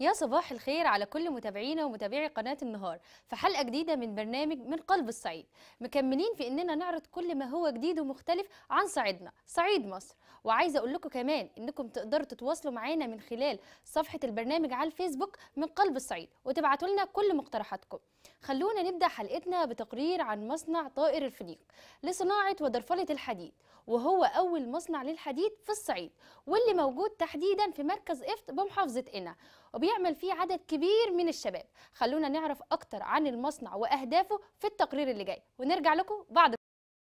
يا صباح الخير على كل متابعينا ومتابعي قناة النهار في حلقة جديدة من برنامج من قلب الصعيد. مكملين في إننا نعرض كل ما هو جديد ومختلف عن صعيدنا صعيد مصر. وعايزة أقول لكم كمان إنكم تقدروا تتواصلوا معانا من خلال صفحة البرنامج على الفيسبوك من قلب الصعيد وتبعتوا لنا كل مقترحاتكم. خلونا نبدأ حلقتنا بتقرير عن مصنع طائر الفينيق لصناعة ودرفلة الحديد، وهو أول مصنع للحديد في الصعيد، واللي موجود تحديدا في مركز إفت بمحافظة قنا، وبيعمل فيه عدد كبير من الشباب. خلونا نعرف أكتر عن المصنع وأهدافه في التقرير اللي جاي، ونرجع لكم بعد.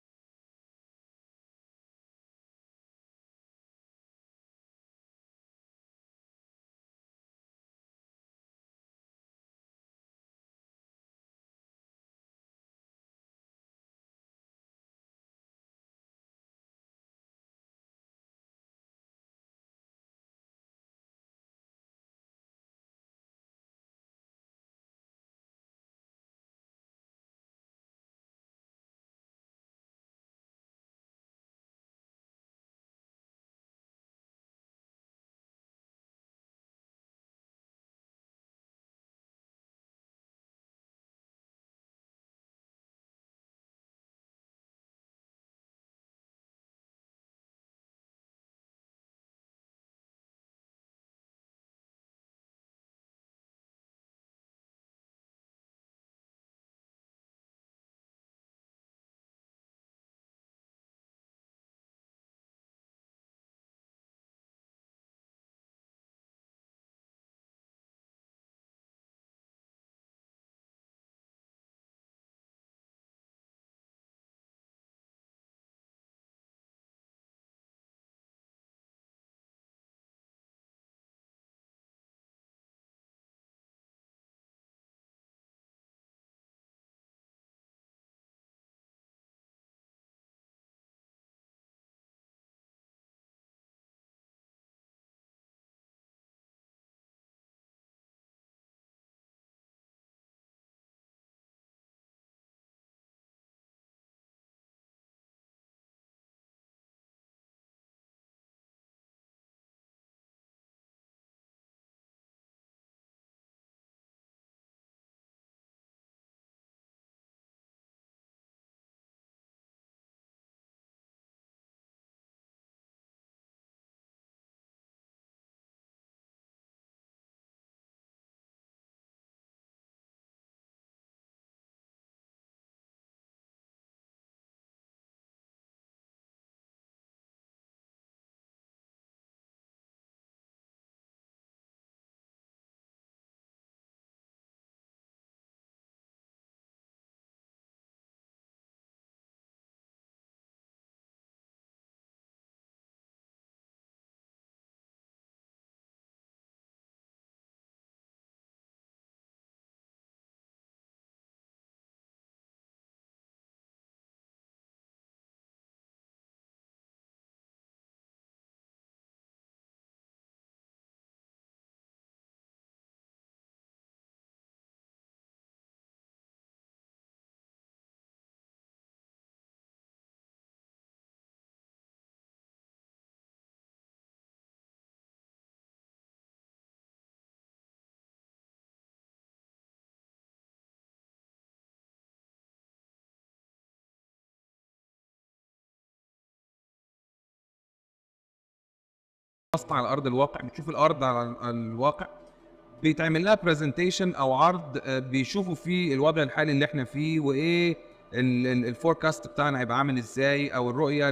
مصنع على ارض الواقع، بتشوف الارض على الواقع، بيتعمل لها برزنتيشن او عرض، بيشوفوا فيه الوضع الحالي اللي احنا فيه، وايه الفوركاست بتاعنا هيبقى عامل ازاي، او الرؤيه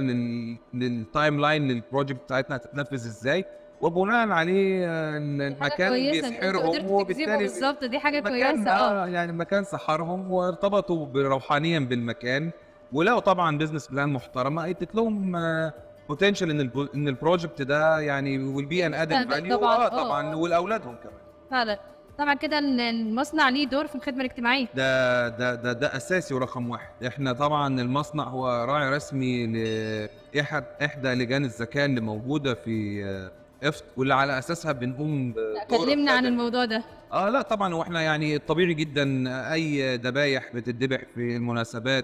للتايم لاين للبروجكت بتاعتنا هتتنفذ ازاي، وبناء عليه دي حاجة المكان كويسة ان انتوا بيسحرهم، قدرتوا تجذبوا وبالتالي بالظبط، دي حاجة المكان كويسة. يعني المكان سحرهم وارتبطوا روحانيا بالمكان، ولقوا طبعا بزنس بلان محترمه ادت لهم بوتنشال ان البروجكت ده يعني will be an added مستقبل value، طبعا. طبعا ولاولادهم كمان. فعلا. طبعا كده المصنع ليه دور في الخدمة الاجتماعية. ده اساسي ورقم واحد. احنا طبعا المصنع هو راعي رسمي احدى لجان الذكاء اللي موجوده في افت، واللي على اساسها بنقوم بدور كلمنا عن خدمي. الموضوع ده. لا طبعا، واحنا يعني طبيعي جدا اي ذبايح بتتذبح في المناسبات،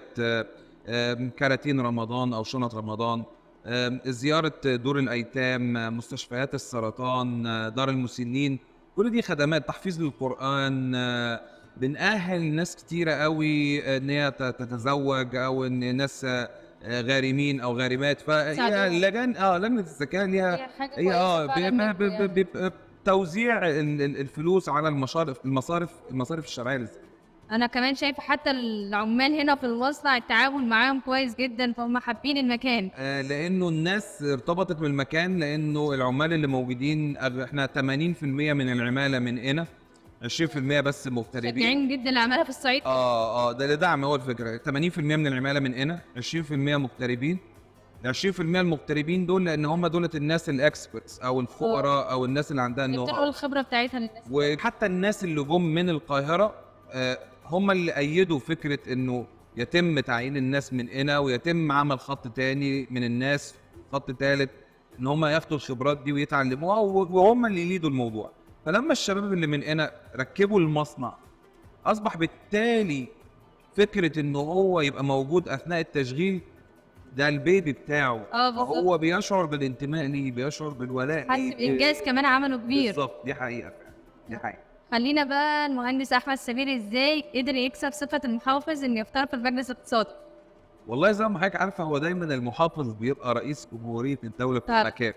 كراتين رمضان او شنط رمضان، زياره دور الايتام، مستشفيات السرطان، دار المسنين، كل دي خدمات تحفيظ للقرآن، بنأهل ناس كتيرة قوي إن هي تتزوج، أو إن ناس غارمين أو غارمات. فهي تساعدوهم. لجنة الزكاة ليها هي حاجة هي كويسة فعلا بيبقى توزيع الفلوس على المصارف الشرعية للزكاة. انا كمان شايفه حتى العمال هنا في المصنع التعامل معاهم كويس جدا، فهم حابين المكان. لأنه الناس ارتبطت بالمكان، لأنه العمال اللي موجودين احنا 80% من العمالة من هنا، 20% بس مغتربين. شجعين جدا العماله في الصعيد. ده دعم، هو الفكره 80% من العماله من هنا، 20% مغتربين. ال 20% المغتربين دول لان هم دولت الناس الاكسبرتس او الخبراء او الناس اللي عندها النو بتنقل هاو. الخبره بتاعتها للناس. وحتى الناس اللي جم من القاهره هم اللي ايدوا فكره انه يتم تعيين الناس من هنا، ويتم عمل خط تاني من الناس، خط تالت، ان هم ياخدوا الخبرات دي ويتعلموها، وهم اللي يليدوا الموضوع. فلما الشباب اللي من هنا ركبوا المصنع، اصبح بالتالي فكره انه هو يبقى موجود اثناء التشغيل، ده البيبي بتاعه. بالظبط. هو بيشعر بالانتماء ليه، بيشعر بالولاء حاسس ليه. بانجاز كمان عمله كبير. بالظبط، دي حقيقه فعلا، دي حقيقه. خلينا بقى المهندس احمد سمير ازاي قدر يكسب صفه المحافظ انه يختار في المجلس الاقتصادي. والله زي ما حضرتك عارفه، هو دايما المحافظ بيبقى رئيس جمهوريه الدوله في فعلا. المكان.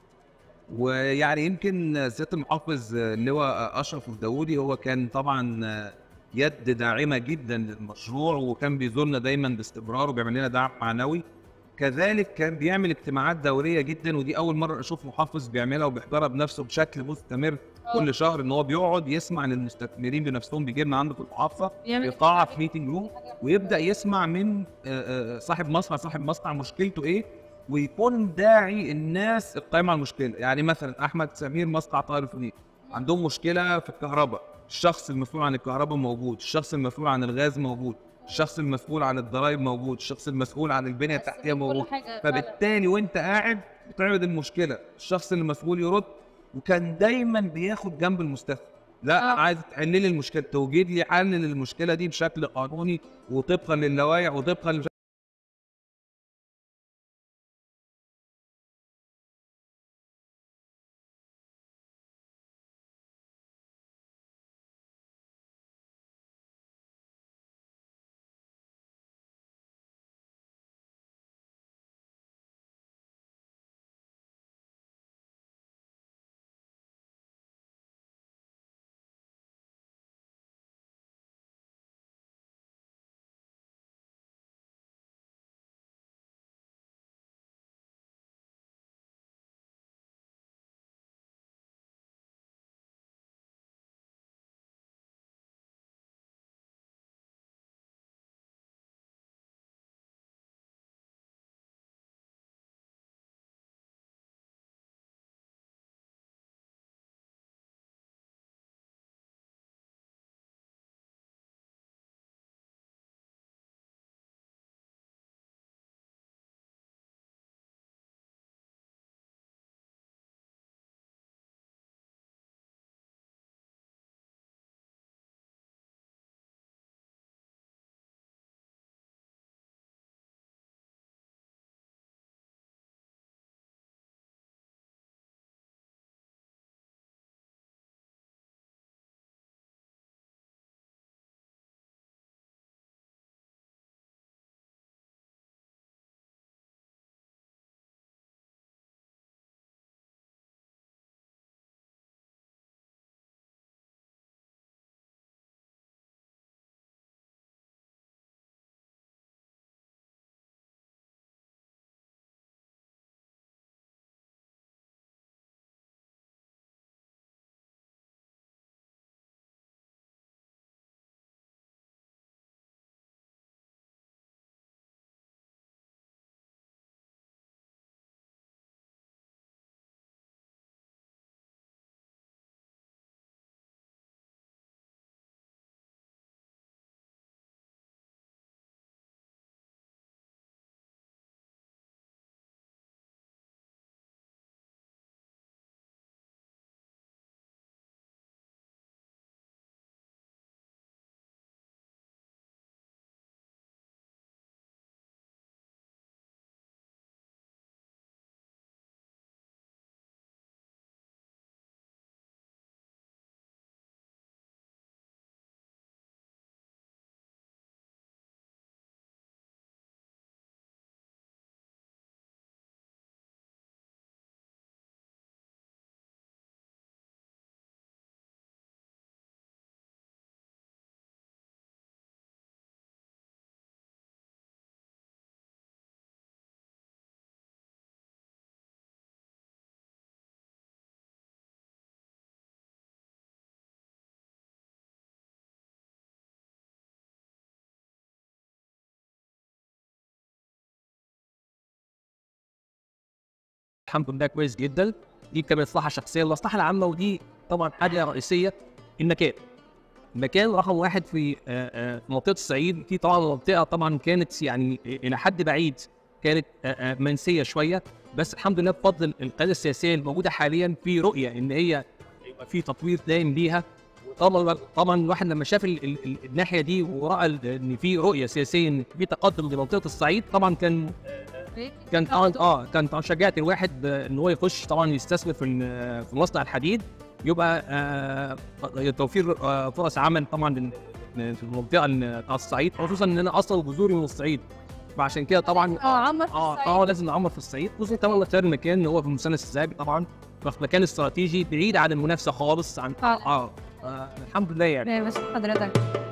ويعني يمكن سياده المحافظ اللواء اشرف الداودي هو كان طبعا يد داعمه جدا للمشروع، وكان بيزورنا دايما باستمرار وبيعمل لنا دعم معنوي. كذلك كان بيعمل اجتماعات دوريه جدا، ودي اول مره اشوف محافظ بيعملها وبيحضرها بنفسه بشكل مستمر كل شهر، ان هو بيقعد يسمع للمستثمرين بنفسهم. بيجي لنا عنده في المحافظه في قاعه في ميتنج روم، ويبدا يسمع من صاحب مصنع مشكلته ايه، ويكون داعي الناس القائمه على المشكله. يعني مثلا احمد سمير مصنع طائر الفنيق عندهم مشكله في الكهرباء، الشخص المسؤول عن الكهرباء موجود، الشخص المسؤول عن الغاز موجود، الشخص المسؤول عن الضرائب موجود، الشخص المسؤول عن البنيه التحتيه موجود. فبالتالي وانت قاعد بتعرض المشكله، الشخص المسؤول يرد. وكان دايما بياخد جنب المستثمر، لا انا عايز تحل لي المشكله، توجد لي حل للمشكله دي بشكل قانوني وطبقا للوائح وطبقا الحمد لله كويس جدا. دي كانت مصلحه شخصيه، المصلحه العامه ودي طبعا حاجه رئيسيه. المكان رقم واحد في منطقه الصعيد. دي طبعا منطقه طبعا كانت يعني الى حد بعيد كانت منسيه شويه، بس الحمد لله بفضل القياده السياسيه الموجوده حاليا في رؤيه ان هي يبقى في تطوير دائم ليها. طبعا الواحد لما شاف الناحيه دي وراى ان في رؤيه سياسيه ان في تقدم لمنطقه الصعيد، طبعا كان شجعت الواحد ان هو يخش طبعا يستثمر في مصنع الحديد، يبقى توفير فرص عمل طبعا في المنطقه بتاع الصعيد، خصوصا ان انا اصلا جذوري من الصعيد، فعشان كده طبعا عمر في الصعيد. لازم نعمر في الصعيد، خصوصا طبعا اختيار المكان اللي هو في المثلث الذهبي طبعا، ففي مكان استراتيجي بعيد عن المنافسه خالص عن الحمد لله يعني. بس حضرتك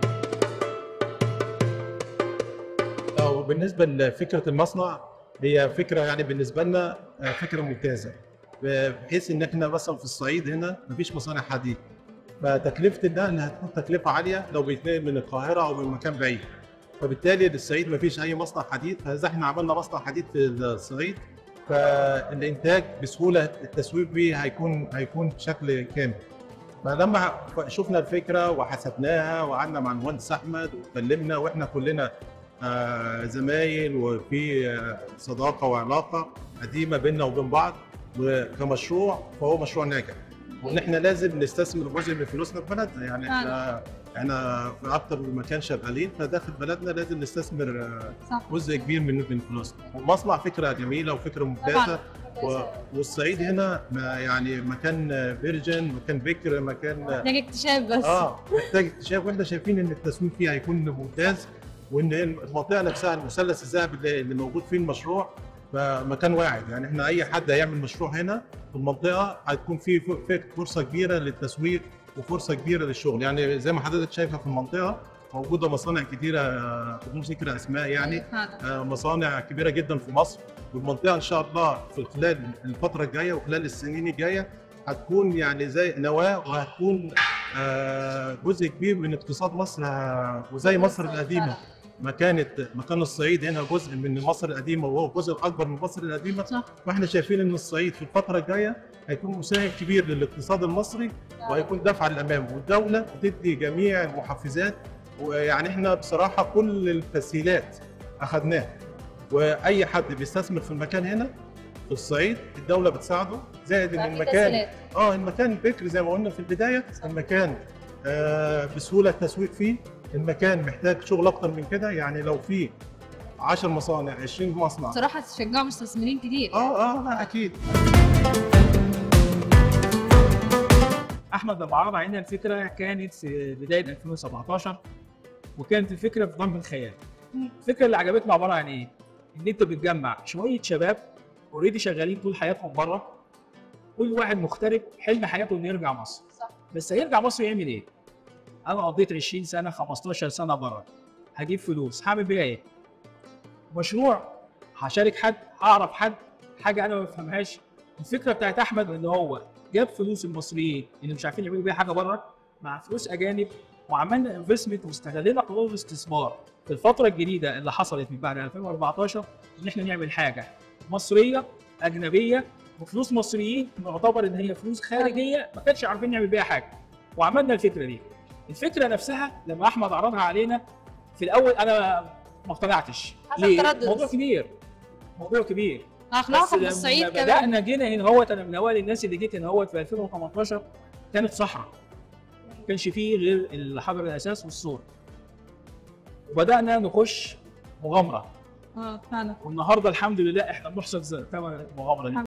وبالنسبه لفكره المصنع، هي فكره يعني بالنسبه لنا فكره ممتازه، بحيث ان احنا مثلا في الصعيد هنا مفيش مصانع حديد، فتكلفه النقل هتكون تكلفه عاليه لو بيتنقل من القاهره او من مكان بعيد، فبالتالي للصعيد مفيش اي مصنع حديد. فاذا احنا عملنا مصنع حديد في الصعيد، فالانتاج بسهوله التسويق به هيكون بشكل كامل. فلما شفنا الفكره وحسبناها وقعدنا مع المهندس احمد واتكلمنا، واحنا كلنا زمايل وفي صداقه وعلاقه قديمه بيننا وبين بعض، وكمشروع فهو مشروع ناجح، وان احنا لازم نستثمر جزء من فلوسنا في بلدنا. يعني احنا في اكتر من مكان شغالين، فداخل بلدنا لازم نستثمر جزء كبير من فلوسنا. المصنع فكره جميله وفكره ممتازه، والصعيد هنا يعني مكان فيرجن، مكان بكر، مكان محتاج اكتشاف بس. محتاج اكتشاف، واحنا شايفين ان التسويق فيه هيكون ممتاز، وان المنطقه نفسها المثلث الذهبي اللي موجود فيه المشروع فمكان واعد. يعني احنا اي حد هيعمل مشروع هنا في المنطقه هتكون فيه فرصه كبيره للتسويق وفرصه كبيره للشغل. يعني زي ما حضرتك شايفه في المنطقه موجوده مصانع كتيره بدون ذكر اسماء، يعني مصانع كبيره جدا في مصر، والمنطقه ان شاء الله في خلال الفتره الجايه وخلال السنين الجايه هتكون يعني زي نواه، وهتكون جزء كبير من اقتصاد مصر. وزي مصر القديمه مكان الصعيد هنا جزء من مصر القديمه، وهو الجزء الاكبر من مصر القديمه. صح. واحنا شايفين ان الصعيد في الفتره الجايه هيكون مساهم كبير للاقتصاد المصري، وهيكون دفعه للامام، والدوله بتدي جميع المحفزات. ويعني احنا بصراحه كل التسهيلات اخذناها، واي حد بيستثمر في المكان هنا في الصعيد الدوله بتساعده، زائد ان المكان بكر زي ما قلنا في البدايه، المكان بسهوله التسويق فيه. المكان محتاج شغل اكتر من كده، يعني لو في 10 مصانع 20 مصنع بصراحه تشجعوا مستثمرين كتير. لا اكيد. احمد لما عرض علينا الفكره كانت في بدايه 2017، وكانت الفكره في ضمن الخيال. الفكره اللي عجبتنا عباره عن ايه؟ ان انت بتجمع شويه شباب اوريدي شغالين طول حياتهم بره، كل واحد مغترب حلم حياته انه يرجع مصر. صح. بس هيرجع مصر يعمل ايه؟ انا قضيت 20 سنه 15 سنه بره، هجيب فلوس هعمل بيها ايه؟ مشروع، هشارك حد، هعرف حد، حاجه انا ما بفهمهاش. الفكره بتاعت احمد ان هو جاب فلوس المصريين اللي مش عارفين يعملوا بيها حاجه بره مع فلوس اجانب، وعملنا انفستمنت واستغلينا قانون الاستثمار في الفتره الجديده اللي حصلت من بعد 2014 ان احنا نعمل حاجه مصريه اجنبيه وفلوس مصريين، تعتبر ان هي فلوس خارجيه ما كانش عارفين نعمل بيها حاجه، وعملنا الفكره دي. الفكره نفسها لما احمد عرضها علينا في الاول انا ما اقتنعتش. ليه؟ موضوع كبير. اخلاقكم في الصعيد كمان. بدانا جينا هنا اهوت، انا من اوائل الناس اللي جيت هنا اهوت في 2018 كانت صحراء، ما كانش فيه غير الحجر الاساس والسور، وبدانا نخش مغامره. فعلا. والنهارده الحمد لله احنا بنحصد ثمن المغامره دي.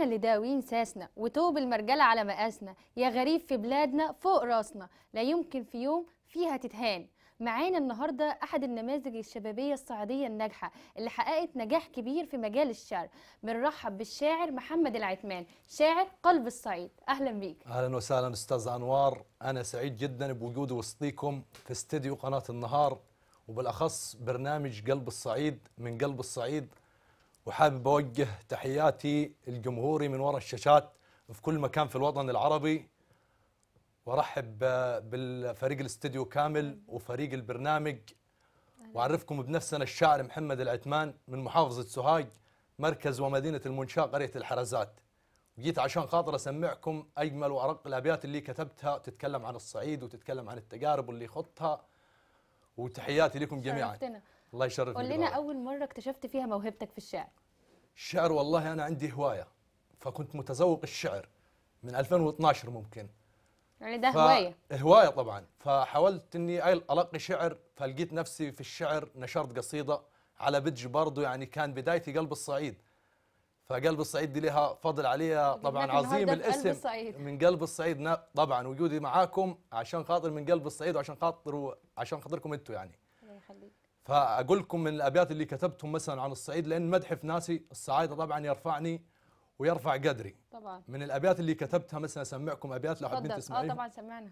احنا اللي داوين ساسنا وتوب المرجله على مقاسنا، يا غريب في بلادنا فوق راسنا، لا يمكن في يوم فيها تتهان. معانا النهارده احد النماذج الشبابيه الصعيديه الناجحه اللي حققت نجاح كبير في مجال الشعر. بنرحب بالشاعر محمد العثمان، شاعر قلب الصعيد. اهلا بيك. اهلا وسهلا استاذ انوار، انا سعيد جدا بوجودي وسطيكم في استديو قناه النهار، وبالاخص برنامج قلب الصعيد من قلب الصعيد. وحابب اوجه تحياتي الجمهوري من وراء الشاشات في كل مكان في الوطن العربي، وارحب بالفريق الاستديو كامل وفريق البرنامج. واعرفكم بنفسنا الشاعر محمد العثمان من محافظه سوهاج، مركز ومدينه المنشاه قريه الحرزات. وجيت عشان خاطر اسمعكم اجمل وارق الابيات اللي كتبتها تتكلم عن الصعيد وتتكلم عن التجارب واللي خضتها. وتحياتي لكم جميعا. شرفتنا. الله يشرفك. قول لنا اول مره اكتشفت فيها موهبتك في الشعر. الشعر والله انا عندي هوايه، فكنت متذوق الشعر من 2012 ممكن. يعني ده هوايه؟ هوايه طبعا. فحاولت اني القي شعر، فلقيت نفسي في الشعر نشرت قصيده على بيدج برضه، يعني كان بدايتي قلب الصعيد. فقلب الصعيد دي لها فضل عليها طبعا عظيم الاسم من قلب الصعيد. طبعا وجودي معاكم عشان خاطر من قلب الصعيد وعشان خاطركم انتم يعني. الله يخليك. فاقول لكم من الابيات اللي كتبتهم مثلا عن الصعيد، لان مدح في ناسي الصعايده طبعا يرفعني ويرفع قدري. طبعا. من الابيات اللي كتبتها مثلا اسمعكم ابيات لو حابين تسمعيها. طبعا سمعنا.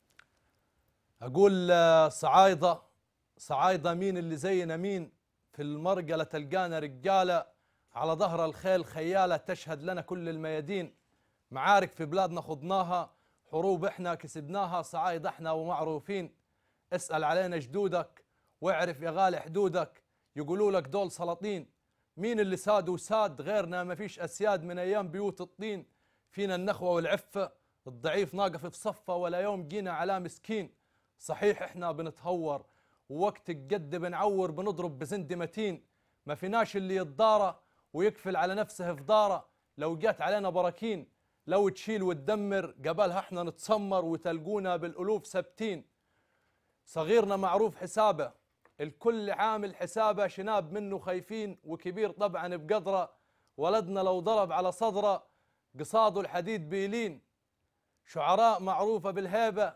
اقول صعايده مين اللي زينا مين، في المرقله تلقانا رجاله، على ظهر الخيل خياله تشهد لنا كل الميادين، معارك في بلادنا خضناها، حروب احنا كسبناها، صعايده احنا ومعروفين، اسال علينا جدودك واعرف يا غالي حدودك، يقولوا لك دول سلاطين، مين اللي ساد وساد غيرنا ما فيش اسياد من ايام بيوت الطين، فينا النخوه والعفه الضعيف ناقف في صفه، ولا يوم جينا على مسكين، صحيح احنا بنتهور ووقت الجد بنعور، بنضرب بزند متين، ما فيناش اللي يتضارى ويكفل على نفسه في داره، لو جات علينا براكين، لو تشيل وتدمر قبلها احنا نتسمر، وتلقونا بالالوف ثابتين، صغيرنا معروف حسابه الكل عامل حسابه، شناب منه خايفين وكبير طبعا بقدره، ولدنا لو ضرب على صدره قصاده الحديد بيلين، شعراء معروفه بالهيبه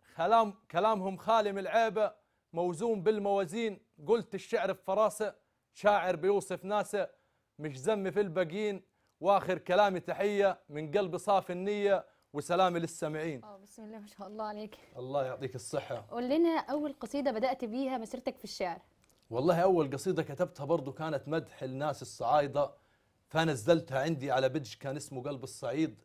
كلامهم خالي من العيبه، موزون بالموازين، قلت الشعر بفراسه، شاعر بيوصف ناسه، مش ذم في الباقيين، واخر كلامي تحيه من قلب صافي النيه، وسلامي للسامعين. بسم الله ما شاء الله عليك. الله يعطيك الصحه. قول لنا اول قصيده بدات بيها مسيرتك في الشعر. والله اول قصيده كتبتها برضو كانت مدح الناس الصعايده، فنزلتها عندي على بيدج كان اسمه قلب الصعيد،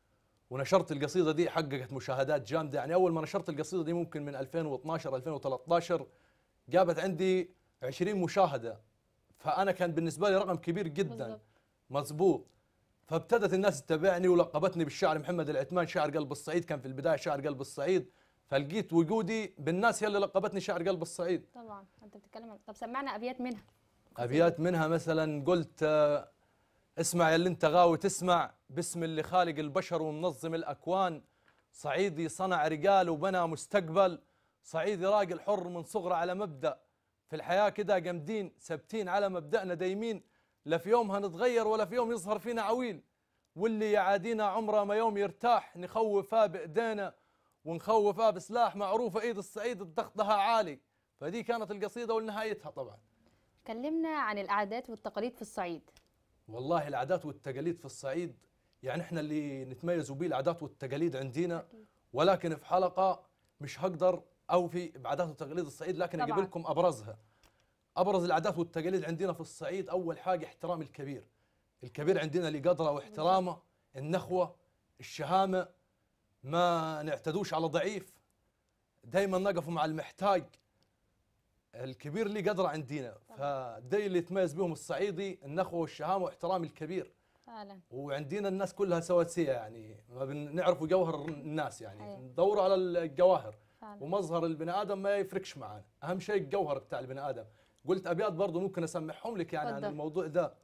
ونشرت القصيده دي حققت مشاهدات جامده. يعني اول ما نشرت القصيده دي ممكن من 2012 2013 جابت عندي 20 مشاهده، فانا كان بالنسبه لي رقم كبير جدا. مظبوط. فابتدت الناس تتابعني ولقبتني بالشاعر محمد العثمان شاعر قلب الصعيد، كان في البدايه شاعر قلب الصعيد، فلقيت وجودي بالناس هي اللي لقبتني شاعر قلب الصعيد. طبعا انت بتتكلم. طب سمعنا ابيات منها. ابيات منها مثلا قلت اسمع يا اللي انت غاوي تسمع، باسم اللي خالق البشر ومنظم الاكوان، صعيدي صنع رجال وبنى مستقبل، صعيدي راجل حر من صغره على مبدا، في الحياه كده جامدين ثابتين على مبدأنا دايمين، لا في يوم هنتغير ولا في يوم يظهر فينا عويل، واللي يعادينا عمره ما يوم يرتاح، نخوفها بايدينا ونخوفها بسلاح، معروفه ايد الصعيد ضغطها عالي. فدي كانت القصيده ونهايتها. طبعا كلمنا عن العادات والتقاليد في الصعيد. والله العادات والتقاليد في الصعيد يعني احنا اللي نتميزوا به العادات والتقاليد عندنا، ولكن في حلقه مش هقدر اوفي بعادات وتقاليد الصعيد، لكن اجيب لكم ابرزها. ابرز العادات والتقاليد عندنا في الصعيد اول حاجه احترام الكبير. الكبير عندنا لقدره واحترامه، النخوه، الشهامه، ما نعتدوش على ضعيف، دائما نقف مع المحتاج، الكبير لي قدره عندنا. فده اللي يتميز بهم الصعيدي، النخوه والشهامه واحترام الكبير فعلا. وعندنا الناس كلها سواسيه، يعني ما بنعرفوا جوهر الناس، يعني ندور على الجواهر فعلا. ومظهر البني ادم ما يفرقش معانا، اهم شيء الجوهر بتاع البني ادم. قلت ابيات برضه ممكن اسمعهم لك يعني عن الموضوع ده.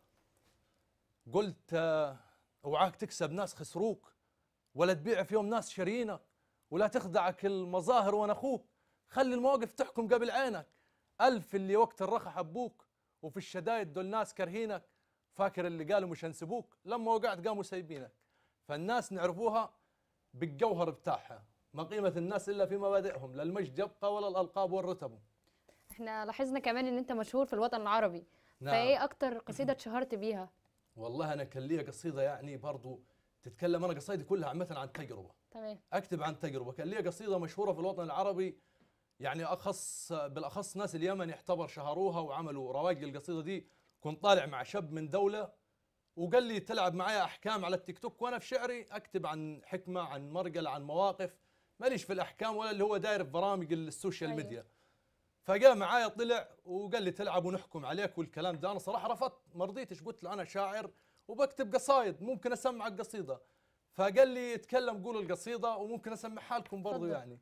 قلت اوعاك تكسب ناس خسروك، ولا تبيع في يوم ناس شاريينك، ولا تخدعك المظاهر وانا اخوك، خلي المواقف تحكم قبل عينك، الف اللي وقت الرخا حبوك، وفي الشدايد دول ناس كرهينك، فاكر اللي قالوا مش هنسيبوك، لما وقعت قاموا سايبينك. فالناس نعرفوها بالجوهر بتاعها، ما قيمة الناس إلا في مبادئهم، لا المجد يبقى ولا الألقاب والرتب. احنا لاحظنا كمان ان انت مشهور في الوطن العربي. نعم. فايه اكتر قصيده اتشهرت بيها؟ والله أنا كان لي قصيدة يعني برضو تتكلم، أنا قصايدي كلها عامة عن تجربة، تمام. أكتب عن تجربة. كان لي قصيدة مشهورة في الوطن العربي، يعني بالأخص ناس اليمن يعتبر شهروها وعملوا رواج للقصيدة دي. كنت طالع مع شاب من دولة وقال لي تلعب معايا أحكام على التيك توك، وأنا في شعري أكتب عن حكمة، عن مرقل، عن مواقف، ماليش في الأحكام ولا اللي هو داير في برامج السوشيال أيوه. ميديا. فجاء معايا طلع وقال لي تلعب ونحكم عليك والكلام ده. أنا صراحة رفضت، ما رضيتش، قلت له أنا شاعر وبكتب قصايد، ممكن أسمعك قصيدة. فقال لي اتكلم قول القصيدة وممكن أسمعها لكم برضو. تفضل. يعني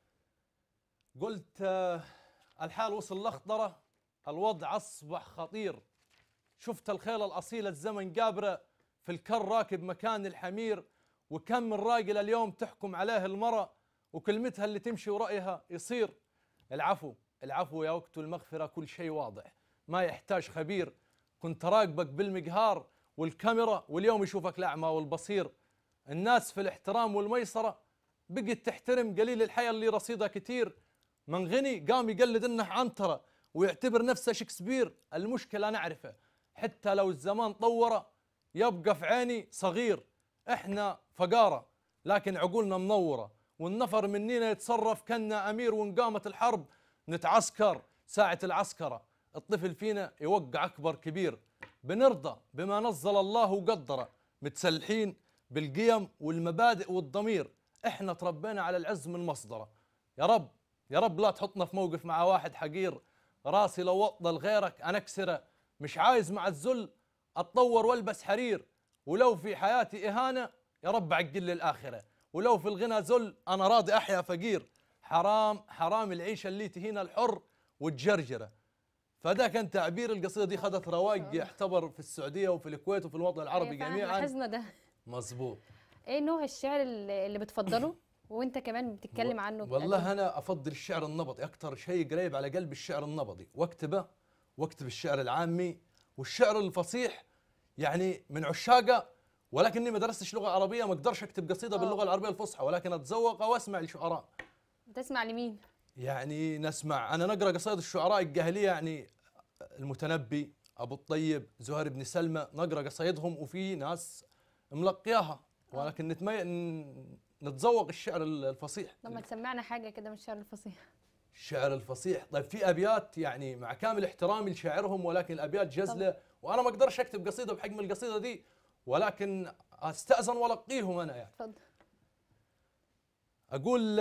قلت الحال وصل لخطرة، الوضع أصبح خطير، شفت الخيل الأصيلة الزمن قابرة، في الكر راكب مكان الحمير، وكم من راجل اليوم تحكم عليه المرأة، وكلمتها اللي تمشي ورأيها يصير. العفو يا وقت المغفرة، كل شيء واضح ما يحتاج خبير، كنت راقبك بالمقهار والكاميرا، واليوم يشوفك الأعمى والبصير. الناس في الاحترام والميسرة بقت تحترم قليل الحياة اللي رصيدها كتير، من غني قام يقلد انه عنترة ويعتبر نفسه شكسبير. المشكلة نعرفه حتى لو الزمان طوره، يبقى في عيني صغير. احنا فقارة لكن عقولنا منورة، والنفر مننا يتصرف كنا أمير، وإن قامت الحرب نتعسكر ساعة العسكرة. الطفل فينا يوقع أكبر كبير، بنرضى بما نزل الله وقدره، متسلحين بالقيم والمبادئ والضمير. احنا تربينا على العز من مصدره. يا رب لا تحطنا في موقف مع واحد حقير، راسي لو وطى لغيرك أنا أكسره، مش عايز مع الذل أتطور والبس حرير، ولو في حياتي إهانة يا رب عقل لي الآخرة، ولو في الغنى ذل أنا راضي أحيا فقير. حرام العيشة اللي تهين الحر وتجرجره. فده كان تعبير. القصيدة دي خدت رواج يعتبر في السعودية وفي الكويت وفي الوطن العربي أيوة فعلاً جميعا. لاحظنا ده. مظبوط. ايه نوع الشعر اللي بتفضله وانت كمان بتتكلم عنه؟ والله أنا أفضل الشعر النبضي أكثر شيء قريب على قلب الشعر النبضي، واكتب الشعر العامي والشعر الفصيح، يعني من عشاقه. ولكني ما درستش لغة عربية، ما أقدرش أكتب قصيدة باللغة العربية الفصحى، ولكن أتذوق وأسمع الشعراء. تسمع لمين؟ يعني أنا نقرأ قصائد الشعراء الجاهلية، يعني المتنبي، أبو الطيب، زهير بن سلمى، نقرأ قصايدهم وفي ناس ملقياها، ولكن نتذوق الشعر الفصيح. لما تسمعنا حاجة كده من الشعر الفصيح. الشعر الفصيح، طيب في أبيات يعني مع كامل احترامي لشاعرهم، ولكن الأبيات جزلة، وأنا ما أقدرش أكتب قصيدة بحجم القصيدة دي، ولكن أستأذن وألقيهم أنا. يعني تفضل. أقول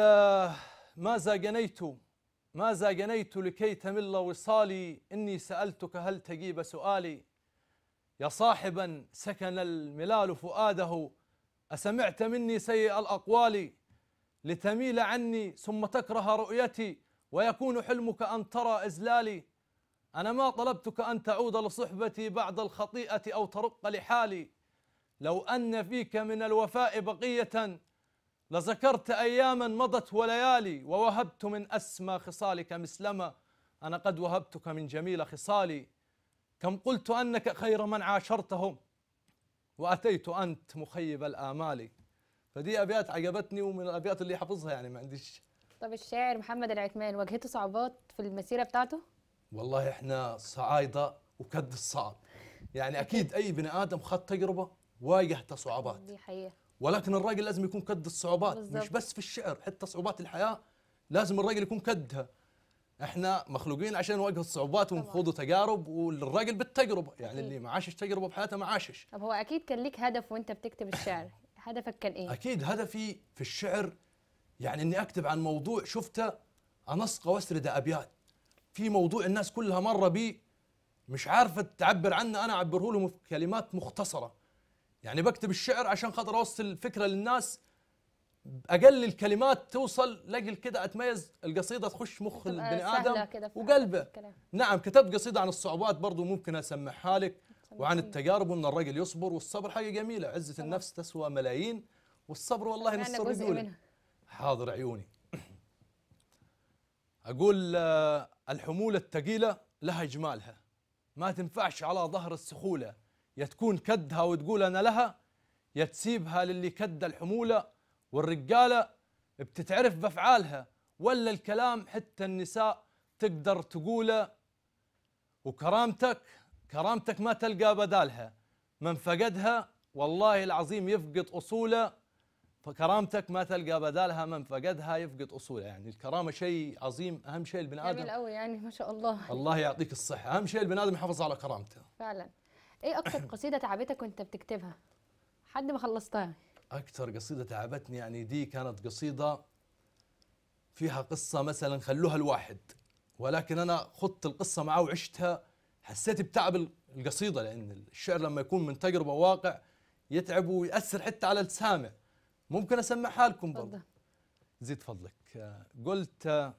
ما زاجنيت لكي تمل وصالي، إني سألتك هل تجيب سؤالي. يا صاحبا سكن الملال فؤاده، أسمعت مني سيء الأقوال، لتميل عني ثم تكره رؤيتي، ويكون حلمك أن ترى إذلالي. أنا ما طلبتك أن تعود لصحبتي بعد الخطيئة أو ترق لحالي، لو أن فيك من الوفاء بقية لذكرت أياما مضت وليالي، ووهبت من أسمى خصالك مثلما أنا قد وهبتك من جميل خصالي. كم قلت أنك خير من عاشرتهم، وأتيت أنت مخيب الآمال. فدي أبيات عجبتني ومن الأبيات اللي حافظها، يعني ما عنديش. طب الشاعر محمد العثمان واجهته صعوبات في المسيرة بتاعته؟ والله إحنا صعايدة وكد الصعب، يعني أكيد أي بني آدم خد تجربة واجهته صعوبات، دي حقيقة. ولكن الراجل لازم يكون كد الصعوبات. بالزبط. مش بس في الشعر، حتى صعوبات الحياة لازم الراجل يكون كدها. احنا مخلوقين عشان نواجه الصعوبات ونخوض تجارب، والراجل بالتجربة، يعني اللي ما عاشش تجربة بحياته ما عاشش. طب هو أكيد كان ليك هدف وأنت بتكتب الشعر، هدفك كان إيه؟ أكيد هدفي في الشعر يعني إني أكتب عن موضوع شفته، أنسقه وأسرد أبيات في موضوع الناس كلها مرة بيه مش عارفة تعبر عنه، أنا أعبره لهم في كلمات مختصرة. يعني بكتب الشعر عشان خاطر أوصل الفكرة للناس أقل الكلمات توصل لقل كده، أتميز القصيدة تخش مخ البني آدم وقلبه. نعم كتبت قصيدة عن الصعوبات برضو ممكن أسمعها لك، وعن التجارب، وأن الرجل يصبر، والصبر حاجة جميلة، عزة النفس تسوى ملايين، والصبر والله نص الرجولة. حاضر عيوني. أقول الحمولة الثقيلة لها إجمالها، ما تنفعش على ظهر السخولة، يا تكون كدها وتقول أنا لها، يا تسيبها للي كد الحمولة. والرجالة بتتعرف بأفعالها، ولا الكلام حتى النساء تقدر تقوله. كرامتك ما تلقى بدالها، من فقدها والله العظيم يفقد أصوله. فكرامتك ما تلقى بدالها، من فقدها يفقد أصوله. يعني الكرامة شيء عظيم، أهم شيء البني جميل آدم. قوي يعني، ما شاء الله. الله يعطيك الصحة. أهم شيء البني آدم يحافظ على كرامته. فعلا. ايه اكتر قصيده تعبتك وانت بتكتبها لحد ما خلصتها؟ أكثر قصيدة تعبتني يعني دي كانت قصيدة فيها قصة مثلا خلوها الواحد، ولكن أنا خضت القصة معه وعشتها، حسيت بتعب القصيدة، لأن الشعر لما يكون من تجربة واقع يتعب ويأثر حتى على السامع. ممكن أسمعها لكم برضه؟ زيد فضلك. قلت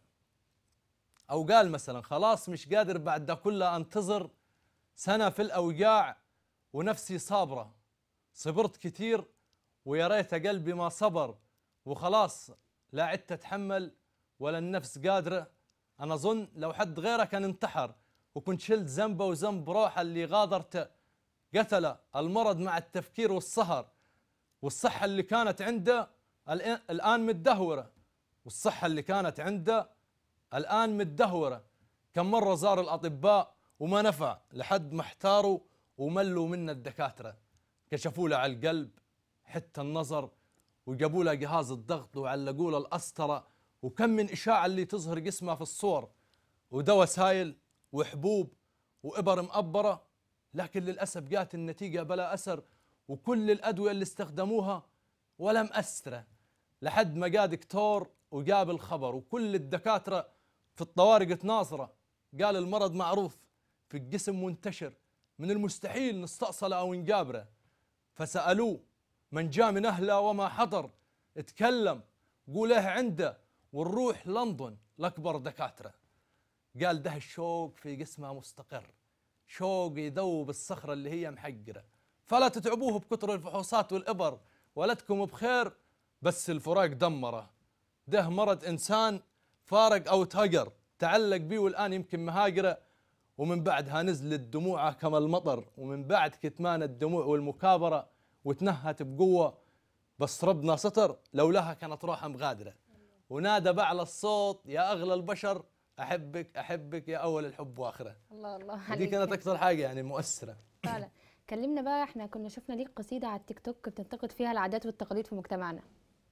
أو قال مثلا: خلاص مش قادر بعد ده كله أنتظر، سنة في الأوجاع ونفسي صابرة، صبرت كتير ويا ريت قلبي ما صبر، وخلاص لا عدت أتحمل ولا النفس قادرة. أنا أظن لو حد غيره كان انتحر، وكنت شلت ذنبه وذنب روحه اللي غادرته، قتل المرض مع التفكير والسهر، والصحة اللي كانت عنده الآن متدهورة، والصحة اللي كانت عنده الآن متدهورة. كم مرة زار الأطباء وما نفع، لحد ما احتاروا وملوا منا الدكاترة، كشفوا له على القلب حتى النظر، وجابوا له جهاز الضغط وعلقوا له الأسطرة، وكم من إشاعة اللي تظهر جسمه في الصور، ودواء سايل وحبوب وإبر مأبرة، لكن للأسف جات النتيجة بلا أثر، وكل الأدوية اللي استخدموها ولا مأثرة. لحد ما جاء دكتور وجاب الخبر، وكل الدكاترة في الطوارئ تناصره، قال المرض معروف في الجسم منتشر، من المستحيل نستأصله أو نجابره. فسألوه من جاء من أهله وما حضر، اتكلم قول إيه عنده ونروح لندن لأكبر دكاترة. قال ده الشوق في جسمه مستقر، شوق يذوب الصخرة اللي هي محقرة، فلا تتعبوه بكتر الفحوصات والإبر، ولدكم بخير بس الفراق دمره. ده مرض إنسان فارق أو تهجر، تعلق بيه والآن يمكن مهاجرة، ومن بعدها نزلت دموعه كما المطر، ومن بعد كتمان الدموع والمكابرة وتنهت بقوة، بس ربنا ستر لولاها كانت روحها مغادرة. ونادى بأعلى الصوت يا أغلى البشر، أحبك أحبك يا أول الحب وآخره. الله الله دي عليك. كانت أكثر حاجة يعني مؤثرة. فعلا. كلمنا بقى، احنا كنا شفنا ليك قصيده على التيك توك بتنتقد فيها العادات والتقاليد في مجتمعنا.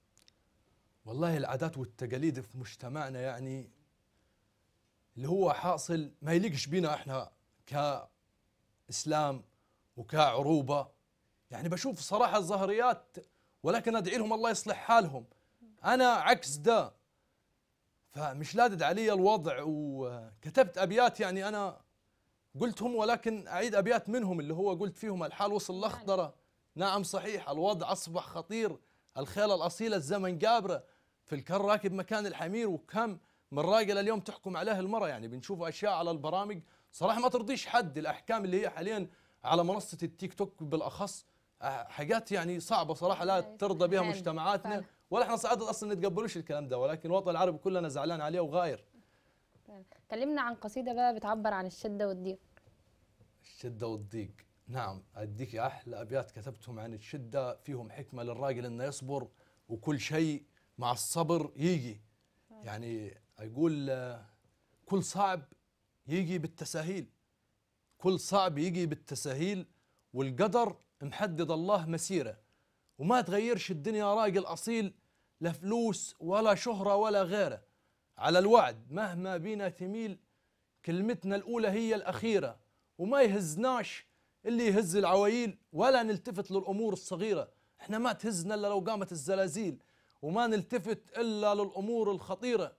والله العادات والتقاليد في مجتمعنا يعني اللي هو حاصل ما يليقش بينا احنا كإسلام وكعروبة. يعني بشوف صراحة الظاهريات، ولكن أدعي لهم الله يصلح حالهم. أنا عكس ده، فمش لادد علي الوضع، وكتبت أبيات يعني أنا قلتهم، ولكن أعيد أبيات منهم اللي هو قلت فيهم: الحال وصل لأخضرة، نعم صحيح الوضع أصبح خطير، الخيل الأصيلة الزمن جابرة، في الكر راكب مكان الحمير، وكم من راجل اليوم تحكم عليه المرأة. يعني بنشوف أشياء على البرامج صراحة ما ترضيش حد. الأحكام اللي هي حاليا على منصة التيك توك بالأخص حاجات يعني صعبة صراحة لا ترضى بها مجتمعاتنا، ولا احنا صعيد اصلا نتقبلوش الكلام ده، ولكن الوطن العربي كلنا زعلان عليه وغاير. كلمنا عن قصيده بقى بتعبر عن الشده والضيق. الشده والضيق، نعم اديك احلى ابيات كتبتهم عن الشده، فيهم حكمه للراجل انه يصبر، وكل شيء مع الصبر يجي. يعني يقول كل صعب يجي بالتساهيل، كل صعب يجي بالتساهيل، والقدر محدد الله مسيره، وما تغيرش الدنيا راجل أصيل، لا فلوس ولا شهرة ولا غيره، على الوعد مهما بينا تميل، كلمتنا الأولى هي الأخيرة، وما يهزناش اللي يهز العوايل، ولا نلتفت للأمور الصغيرة. احنا ما تهزنا إلا لو قامت الزلازيل، وما نلتفت إلا للأمور الخطيرة.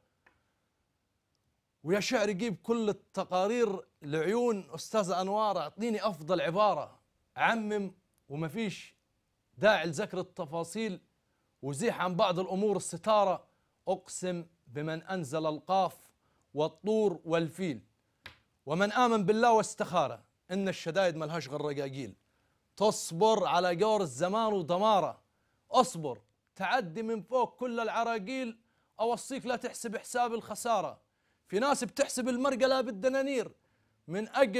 ويا شعر يجيب كل التقارير لعيون أستاذ أنوار، أعطيني أفضل عبارة، عمم وما فيش داعي لذكر التفاصيل، وزيح عن بعض الأمور الستارة، أقسم بمن أنزل القاف والطور والفيل، ومن آمن بالله واستخاره، إن الشدائد ملهاش غير رقاقيل، تصبر على جور الزمان ودماره، أصبر تعدي من فوق كل العراقيل، أوصيك لا تحسب حساب الخسارة. في ناس بتحسب المرقلة بالدنانير من أجل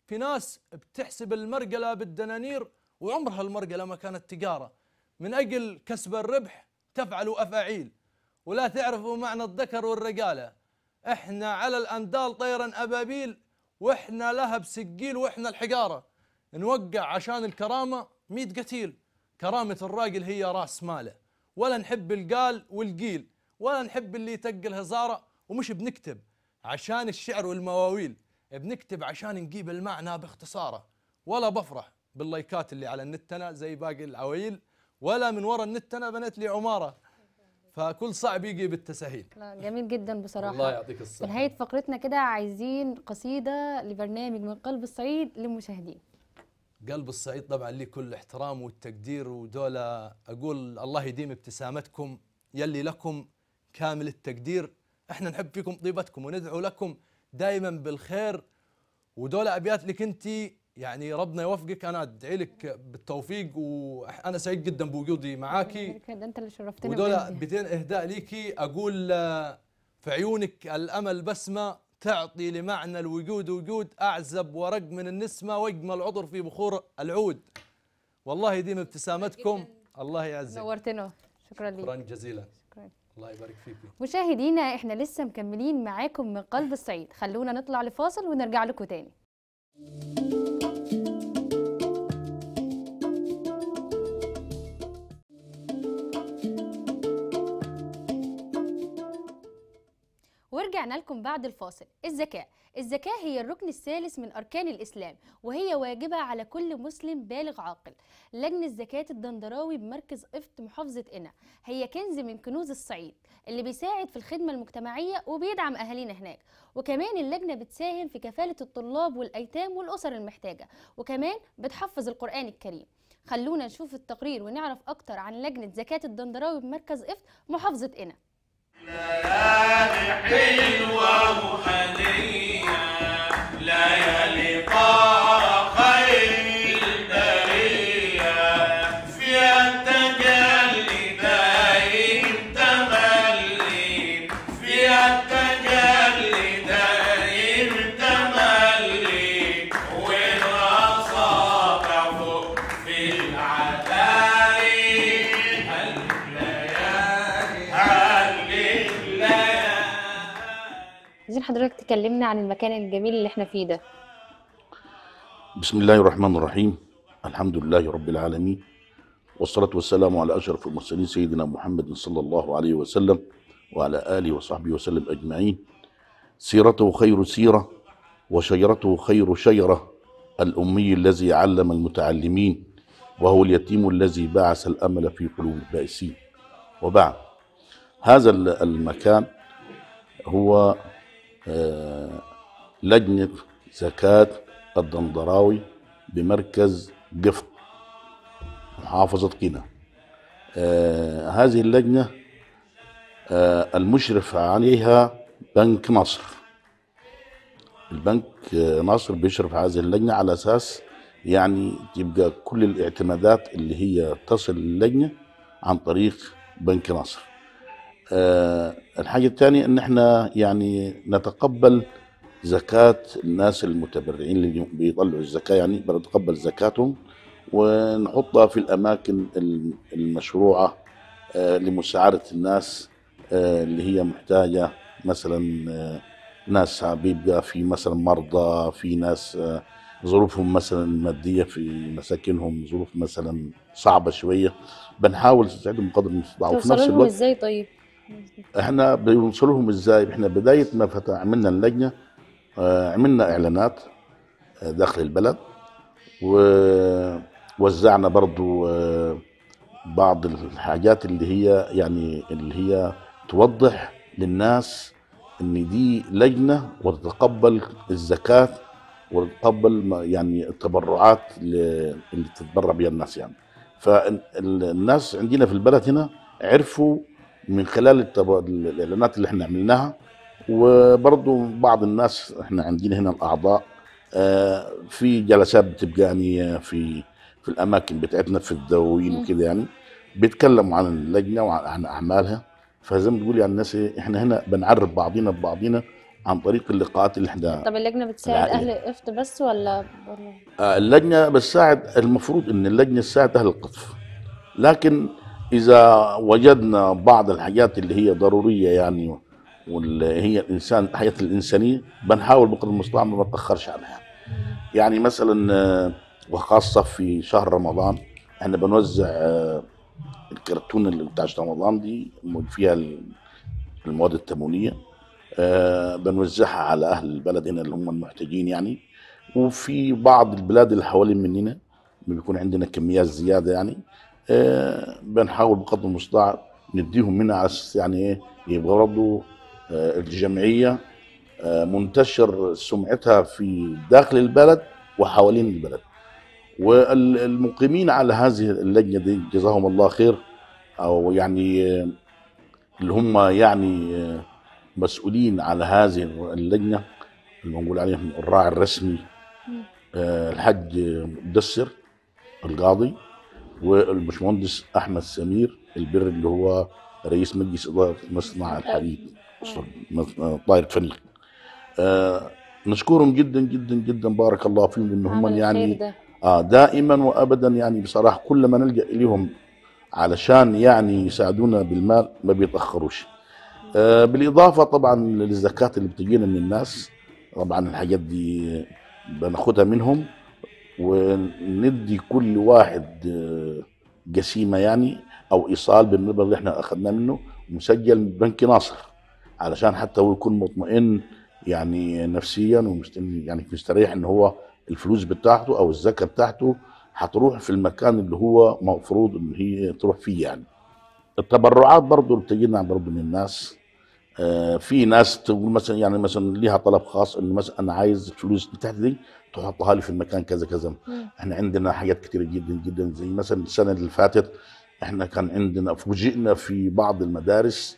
في ناس بتحسب المرقلة بالدنانير وعمرها المرقلة ما كانت تجارة، من أجل كسب الربح تفعلوا أفاعيل ولا تعرفوا معنى الذكر والرجالة. احنا على الأندال طيرا أبابيل، واحنا لها بسجيل واحنا الحجارة. نوقع عشان الكرامة 100 قتيل، كرامة الراجل هي راس ماله، ولا نحب القال والقيل، ولا نحب اللي يتقل هزارة. ومش بنكتب عشان الشعر والمواويل، بنكتب عشان نجيب المعنى باختصاره. ولا بفرح باللايكات اللي على النتنا زي باقي العويل، ولا من ورا النتنا بنت لي عمارة. فكل صعب يجي بالتسهيل. لا، جميل جدا بصراحة. الله يعطيك في الصحة. نهاية فقرتنا كده عايزين قصيدة لبرنامج من قلب الصعيد للمشاهدين. قلب الصعيد طبعا لي كل احترام والتقدير، ودولة أقول الله يديم ابتسامتكم يلي لكم كامل التقدير. احنا نحب فيكم طيبتكم وندعو لكم دائما بالخير. ودولة أبيات لك أنت، يعني ربنا يوفقك. أنا أدعي لك بالتوفيق، وأنا سعيد جدا بوجودي معاكي. ده أنت اللي شرفتنا. ودولة بجد. بيتين إهداء ليكي، أقول في عيونك الأمل بسمة تعطي لمعنى الوجود وجود، أعزب ورق من النسمة وأجمل عطر في بخور العود. والله يديم ابتسامتكم. الله يعزك. نورتنا. شكرا لك. شكرا جزيلا. شكرا. الله يبارك فيك. مشاهدينا احنا لسه مكملين معاكم من قلب الصعيد، خلونا نطلع لفاصل ونرجع لكم تاني. ورجعنا لكم بعد الفاصل. الزكاة هي الركن الثالث من أركان الإسلام، وهي واجبة على كل مسلم بالغ عاقل. لجنة زكاة الدندراوي بمركز قفط محافظة قنا هي كنز من كنوز الصعيد اللي بيساعد في الخدمة المجتمعية وبيدعم أهالينا هناك. وكمان اللجنة بتساهم في كفالة الطلاب والأيتام والأسر المحتاجة، وكمان بتحفظ القرآن الكريم. خلونا نشوف التقرير ونعرف أكتر عن لجنة زكاة الدندراوي بمركز قفط محافظة قنا. ليالي حلوة وهنية، ليالي طه خير البرية، فيها التجلي دايم تملي، فيها التجلي دايم تملي، والأصابع فوق في العلاية. عايزين حضرتك تكلمنا عن المكان الجميل اللي احنا فيه ده. بسم الله الرحمن الرحيم. الحمد لله رب العالمين، والصلاة والسلام على أشرف المرسلين سيدنا محمد صلى الله عليه وسلم وعلى آله وصحبه وسلم أجمعين. سيرته خير سيرة، وشجرته خير شجرة، الأمي الذي علم المتعلمين، وهو اليتيم الذي بعث الأمل في قلوب البائسين. وبعد، هذا المكان هو لجنة زكاة الدندراوي بمركز قفط محافظة قنا. هذه اللجنة المشرف عليها بنك نصر. البنك نصر بيشرف هذه اللجنة على أساس يعني تبقى كل الاعتمادات اللي هي تصل للجنة عن طريق بنك نصر. الحاجة الثانية ان احنا يعني نتقبل زكاة الناس المتبرعين اللي بيطلعوا الزكاة، يعني بنتقبل زكاتهم ونحطها في الأماكن المشروعة لمساعدة الناس اللي هي محتاجة. مثلا ناس بيبقى في مثلا مرضى، في ناس ظروفهم مثلا مادية في مساكنهم ظروف مثلا صعبة شوية، بنحاول نساعدهم بقدر المستطاع. وفي نفس الوقت ازاي؟ طيب احنا بنوصلهم ازاي؟ احنا بداية ما عملنا اللجنة عملنا اعلانات داخل البلد، ووزعنا برضو بعض الحاجات اللي هي يعني اللي هي توضح للناس ان دي لجنة وتتقبل الزكاة وتتقبل يعني التبرعات اللي تتبرع بها الناس. يعني فالناس عندنا في البلد هنا عرفوا من خلال الاعلانات اللي احنا عملناها. وبرضو بعض الناس احنا عندنا هنا الاعضاء في جلسات بتبقى يعني في الاماكن بتاعتنا في الدواوين وكده، يعني بيتكلموا عن اللجنه وعن اعمالها. فزي ما تقول يعني الناس احنا هنا بنعرف بعضينا ببعضينا عن طريق اللقاءات اللي احنا طب اللجنه بتساعد العائلة. اهل القفط بس ولا اللجنه بتساعد، المفروض ان اللجنه تساعد اهل القطف، لكن اذا وجدنا بعض الحاجات اللي هي ضروريه يعني واللي هي الانسان حياه الانسانيه بنحاول بقدر المستطاع ما نتاخرش عنها. يعني مثلا وخاصه في شهر رمضان احنا بنوزع الكرتون اللي بتاع رمضان دي فيها المواد التموينيه، بنوزعها على اهل البلد هنا اللي هم المحتاجين يعني. وفي بعض البلاد اللي حوالين مننا بيكون عندنا كميات زياده يعني، بنحاول بقدر المستطاع نديهم منها على اساس يعني ايه يبقى برضه الجمعيه منتشر سمعتها في داخل البلد وحوالين البلد. والمقيمين على هذه اللجنه دي جزاهم الله خير، او يعني اللي هم يعني مسؤولين على هذه اللجنه اللي بنقول عليهم الراعي الرسمي الحاج مدثر القاضي، والبشمهندس احمد سمير البر اللي هو رئيس مجلس اداره مصنع الحديد طائره فنيق. نشكرهم جدا جدا جدا، بارك الله فيهم ان هم يعني دائما وابدا يعني بصراحه كل ما نلجا اليهم علشان يعني يساعدونا بالمال ما بيتاخروش. بالاضافه طبعا للزكاه اللي بتجينا من الناس، طبعا الحاجات دي بناخدها منهم وندي كل واحد جسيمه يعني او ايصال بالمبلغ اللي احنا اخذناه منه مسجل من بنك ناصر، علشان حتى هو يكون مطمئن يعني نفسيا يعني مستريح ان هو الفلوس بتاعته او الزكاه بتاعته هتروح في المكان اللي هو مفروض ان هي تروح فيه يعني. التبرعات برضه اللي بتجينا برضه من الناس، في ناس تقول مثلا يعني مثلا ليها طلب خاص انه مثلا انا عايز الفلوس بتاعتي دي تحطها لي في المكان كذا كذا. احنا عندنا حاجات كتيره جدا جدا، زي مثلا السنه اللي فاتت احنا كان عندنا فوجئنا في بعض المدارس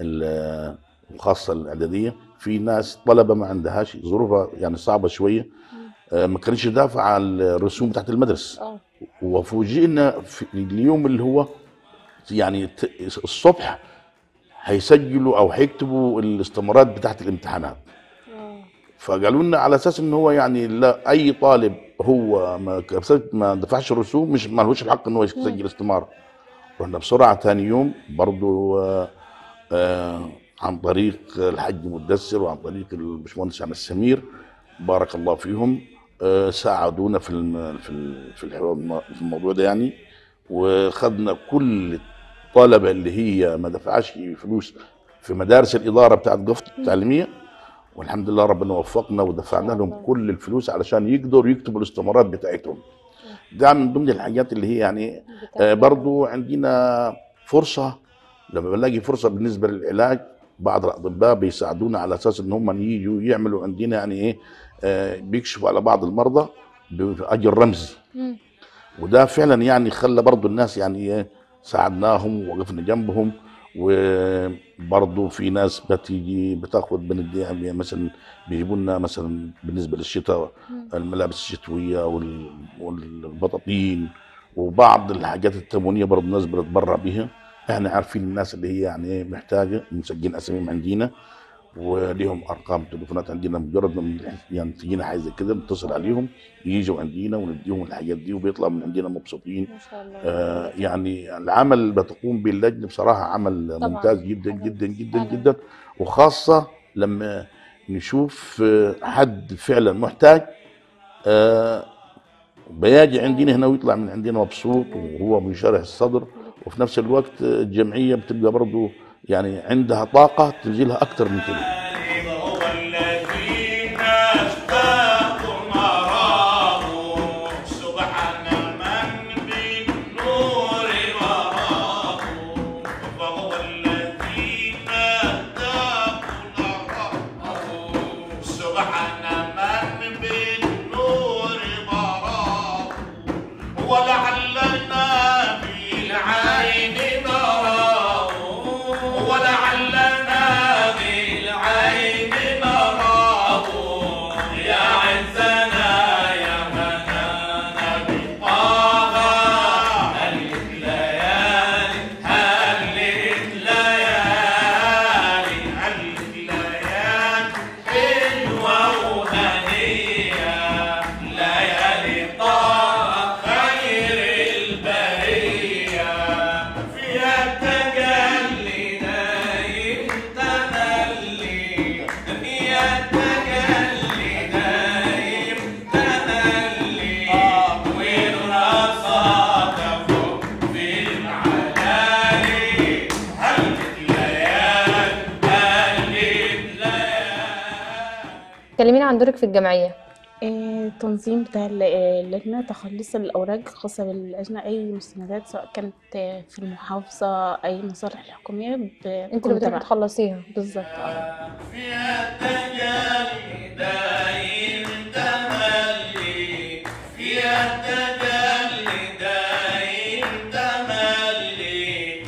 الخاصه الاعداديه في ناس طلبه ما عندهاش ظروفها يعني صعبه شويه، ما كانش دافع على الرسوم بتاعت المدرسه، وفوجئنا في اليوم اللي هو يعني الصبح هيسجلوا او هيكتبوا الاستمارات بتاعت الامتحانات. فقالوا لنا على اساس ان هو يعني لا اي طالب هو ما دفعش الرسوم مش ما لهوش الحق ان هو يسجل استماره. رحنا بسرعه ثاني يوم برضو عن طريق الحاج مدثر وعن طريق الباشمهندس احمد سمير بارك الله فيهم ساعدونا في الموضوع ده يعني، وخدنا كل الطلبه اللي هي ما دفعش فلوس في مدارس الاداره بتاعت قفط التعليميه، والحمد لله ربنا وفقنا ودفعنا لهم كل الفلوس علشان يقدروا يكتبوا الاستمارات بتاعتهم. ده من ضمن الحاجات اللي هي يعني برضو عندنا فرصه لما بنلاقي فرصه بالنسبه للعلاج بعض الاطباء بيساعدونا على اساس ان هم يجوا يعملوا عندنا يعني ايه بيكشفوا على بعض المرضى باجر رمزي. وده فعلا يعني خلى برضو الناس يعني ساعدناهم ووقفنا جنبهم. وبرضه في ناس بتيجي بتاخد بنديها مثلا بيجيبوا لنا مثلا بالنسبه للشتاء الملابس الشتويه والبطاطين وبعض الحاجات التموينيه برضه الناس بتتبرع بيها. احنا عارفين الناس اللي هي يعني محتاجه مسجلين اساميهم عندنا وليهم ارقام تليفونات عندنا، مجرد يعني تجينا حاجه زي كده نتصل عليهم يجوا عندنا ونديهم الحاجات دي وبيطلعوا من عندنا مبسوطين. ما شاء الله. يعني العمل اللي بتقوم به اللجنه بصراحه عمل طبعا ممتاز جدا جدا جدا جدا، وخاصه لما نشوف حد فعلا محتاج بيجي عندنا هنا ويطلع من عندنا مبسوط وهو منشرح الصدر، وفي نفس الوقت الجمعيه بتبقى برضه يعني عندها طاقة تجي لها أكثر من كده. كلمينا عن دورك في الجمعيه. التنظيم بتاع اللجنة، تخليص الأوراق الخاصة باللجنة، أي مستندات سواء كانت في المحافظة أي مصالح الحكومية انت اللي بكون بتروحي تبعها تخلصيها. بالظبط. فيها التجلي دايم تملي، فيها التجلي دايم تملي،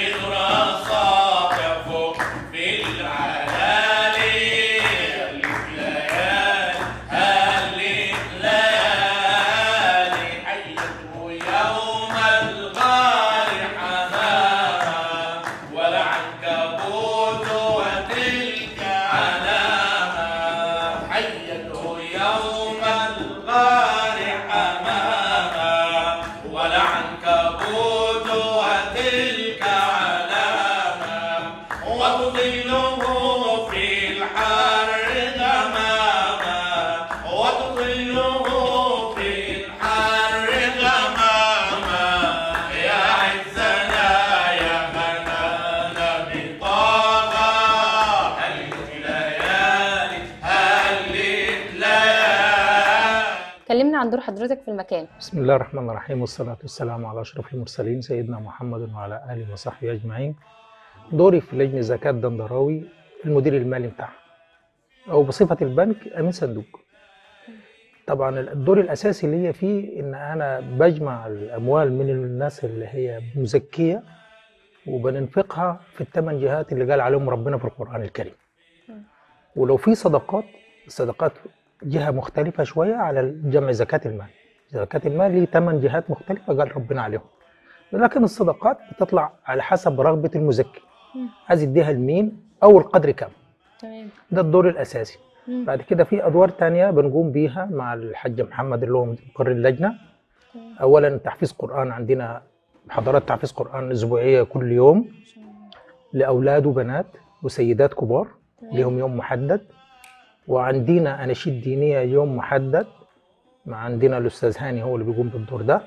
ودراسات فوق في العلالي، هلت ليالي هلت ليالي، حيته يوم الغار حمامة، والعنكبوت وتلك علامة، حيته يوم الغار حمامة، والعنكبوت وتلك علامة، وتظله في الحر غمامة، وتظله في الحر غمامة، يا عزنا يا منانا بطاقة، هلت ليالي هلت ليالي. كلمنا عن دور حضرتك في المكان. بسم الله الرحمن الرحيم، والصلاة والسلام على أشرف المرسلين سيدنا محمد وعلى آله وصحبه أجمعين. دوري في لجنة زكاة دندراوي المدير المالي بتاعها، أو بصفة البنك أمين صندوق. طبعا الدور الأساسي ليا فيه إن أنا بجمع الأموال من الناس اللي هي مزكية وبننفقها في ال8 جهات اللي قال عليهم ربنا في القرآن الكريم. ولو في صدقات، الصدقات جهة مختلفة شوية على جمع زكاة المال. زكاة المال ليه 8 جهات مختلفة قال ربنا عليهم، لكن الصدقات بتطلع على حسب رغبة المزكي، عايز يديها لمين أو القدر كام. تمام. ده الدور الأساسي. بعد كده في أدوار تانية بنقوم بيها مع الحاج محمد اللي هو مقر اللجنة. أولا تحفيظ قرآن، عندنا محاضرات تحفيظ قرآن أسبوعية كل يوم لأولاد وبنات وسيدات كبار، لهم يوم محدد. وعندنا أناشيد دينية يوم محدد، عندنا الأستاذ هاني هو اللي بيقوم بالدور ده.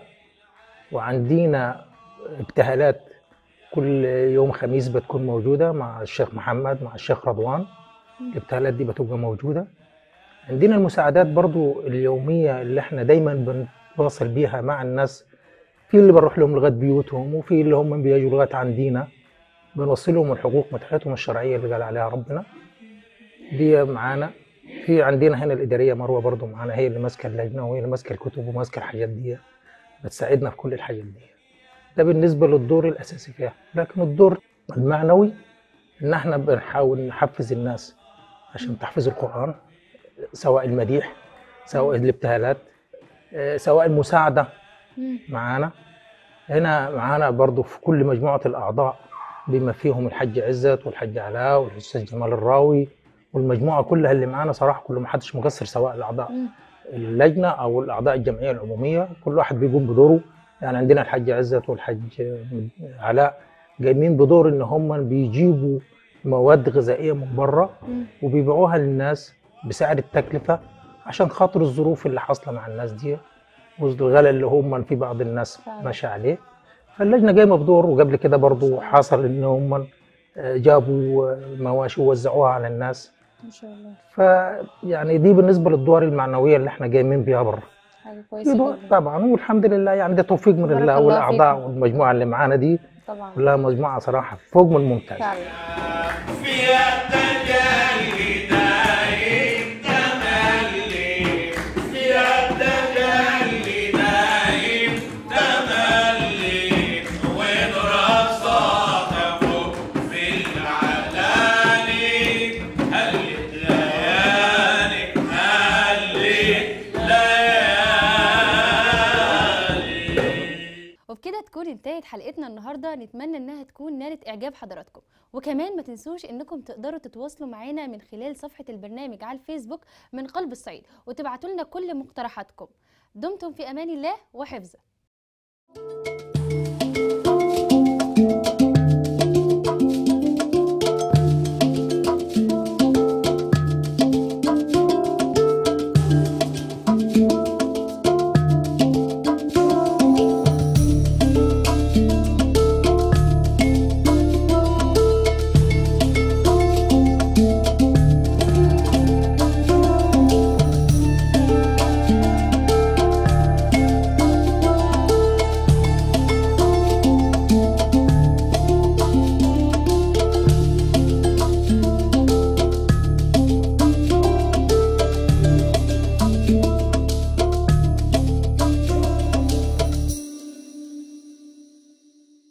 وعندنا ابتهالات كل يوم خميس بتكون موجودة مع الشيخ محمد مع الشيخ رضوان، الابتهالات دي بتبقى موجودة. عندنا المساعدات برضو اليومية اللي احنا دايما بنواصل بيها مع الناس، في اللي بنروح لهم لغاية بيوتهم وفي اللي هم بيجوا لغاية عندنا بنوصلهم الحقوق بتاعتهم الشرعية اللي قال عليها ربنا. دي معانا. في عندنا هنا الإدارية مروة برضو معانا، هي اللي ماسكة اللجنة وهي اللي ماسكة الكتب وماسكة الحاجات دي، بتساعدنا في كل الحاجات دي. ده بالنسبة للدور الأساسي فيها. لكن الدور المعنوي إن احنا بنحاول نحفز الناس عشان تحفيظ القرآن، سواء المديح سواء الابتهالات سواء المساعدة معانا. هنا معانا برضو في كل مجموعة الأعضاء بما فيهم الحاج عزت والحاج علاء والأستاذ جمال الراوي والمجموعة كلها اللي معانا. صراحة كله ما حدش مقصر، سواء الأعضاء اللجنة أو الأعضاء الجمعية العمومية، كل واحد بيقوم بدوره. يعني عندنا الحاج عزت والحاج علاء قايمين بدور إن هم بيجيبوا مواد غذائية من بره وبيبيعوها للناس بسعر التكلفة عشان خاطر الظروف اللي حاصلة مع الناس دي والغلاء اللي هم في بعض الناس ماشي عليه. فاللجنة قايمة بدور. وقبل كده برضو حصل إن هم جابوا مواشي ووزعوها على الناس ما شاء الله. فيعني دي بالنسبة للدور المعنوية اللي احنا قايمين بيها بره. حاجة كويسة جدا طبعا، والحمد لله يعني ده توفيق من الله، والأعضاء والمجموعة اللي معانا دي طبعا كلها مجموعة صراحة فوق من ممتاز. فيها التجلي دايم تملي، فيها التجلي دايم تملي، ودراسات فوق في العلالي، هلت ليالي هلت ليالي. وبكده تكون انتهت حلقتنا النهارده. نتمنى انها تكون نالت اعجاب حضراتكم، وكمان ما تنسوش انكم تقدروا تتواصلوا معانا من خلال صفحة البرنامج على الفيسبوك من قلب الصعيد، وتبعتوا لنا كل مقترحاتكم. دمتم في امان الله وحفظه.